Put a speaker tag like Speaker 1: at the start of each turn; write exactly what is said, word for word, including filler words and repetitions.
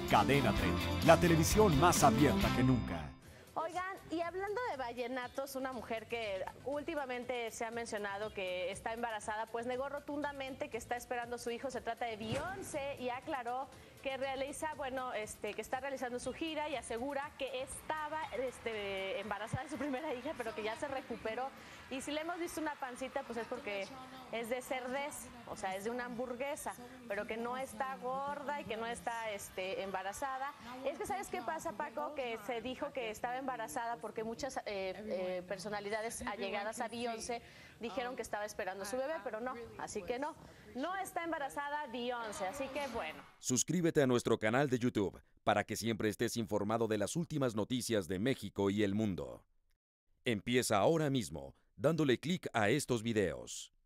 Speaker 1: Cadena treinta, la televisión más abierta que nunca.
Speaker 2: Oigan, y hablando de vallenatos, una mujer que últimamente se ha mencionado que está embarazada, pues negó rotundamente que está esperando a su hijo. Se trata de Beyoncé y aclaró que realiza, bueno, este, que está realizando su gira y asegura que estaba este, embarazada de su primera hija, pero que ya se recuperó. Y si le hemos visto una pancita, pues es porque es de cerdez, o sea, es de una hamburguesa, pero que no está gorda y que no está este, embarazada. Es que, ¿sabes qué pasa, Paco? Que se dijo que estaba embarazada porque muchas eh, eh, personalidades allegadas a Beyoncé dijeron que estaba esperando a su bebé, pero no, así que no, no está embarazada Beyoncé, así que bueno.
Speaker 3: Suscríbete a nuestro canal de YouTube para que siempre estés informado de las últimas noticias de México y el mundo. Empieza ahora mismo, dándole clic a estos videos.